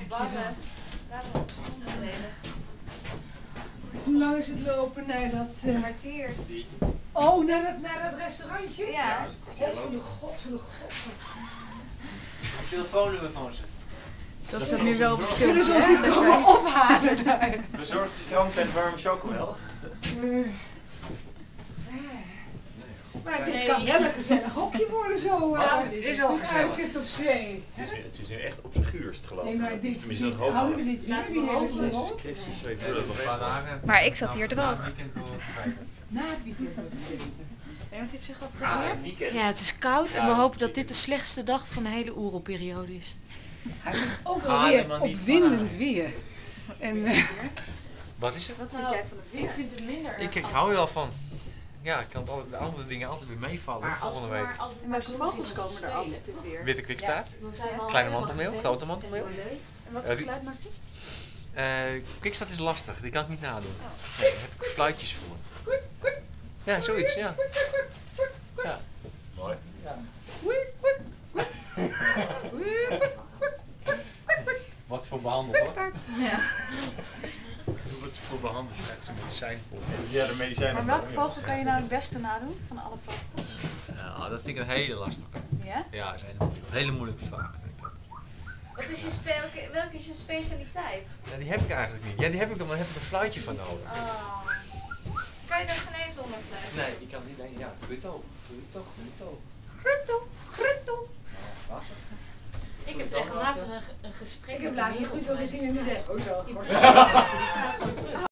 Barren. Laten we op stoel spelen. Hoe lang is het lopen naar dat... Een kwartier. Oh, naar dat restaurantje? Ja. God van de god. Telefoonnummer van ze. Dat is nu wel op het Kunnen ze ons niet komen ophalen daar? Bezorgt de strandtent warme chocomel. Maar dit kan wel een gezellig hokje worden zo. Het is al Zo'n gezellig. uitzicht op zee. Het is nu echt op zijn guurst geloof ik. Nee, maar dit, Tenminste, dat hoop houden ik. we dit Laten weer we die hopen. hele Jezus zomer? Christus, ik doe dat nog even. Maar ik zat hier droog. Na het weekend wordt het beter. Wil je nog iets zeggen over Ah, het het weer? weekend. Ja, het is koud en we hopen dat dit de slechtste dag van de hele oerelperiode is. Hij is ook Ga wel er weer maar niet opwindend van weer. En Wat is het? Wat vind jij van het weer? Ik vind het minder Ik als- hou er wel van. Ja, ik kan de andere dingen altijd weer meevallen Maar als, volgende week. maar als het En maar welke zonnig vogels is om te komen er af spelen, op dit toch? weer? Witte kwikstaart, Dan zijn we al kleine helemaal mantelmeel, gewend grote en mantelmeel. doorleefd. En wat Ja, voor die- geluid maakt hij? Kwikstaart is lastig, die kan ik niet nadoen. Nee, daar heb ik fluitjes voor. Ja, zoiets, ja. Ja. Mooi. Wat voor behandeld hoor. Ja. Wat is voor behandeld? Echt zo'n medicijn voor. Ja, de medicijnen. Maar welke vogel kan je nou het beste nadoen van alle vogels? Ja, dat vind ik een hele lastige. Ja? Ja, dat is een hele moeilijke vraag. Wat is welke is je specialiteit? Ja, die heb ik eigenlijk niet. Ja, die heb ik, maar daar heb ik een fluitje van nodig. Oh. Kan je daar geen eens onder blijven? Nee, ik kan niet denken, ja, grutto. Grutto! Ik heb regelmatig een gesprek ik heb met laatst een een goed gezien in de dek. Oh zo. Die gaat gewoon terug.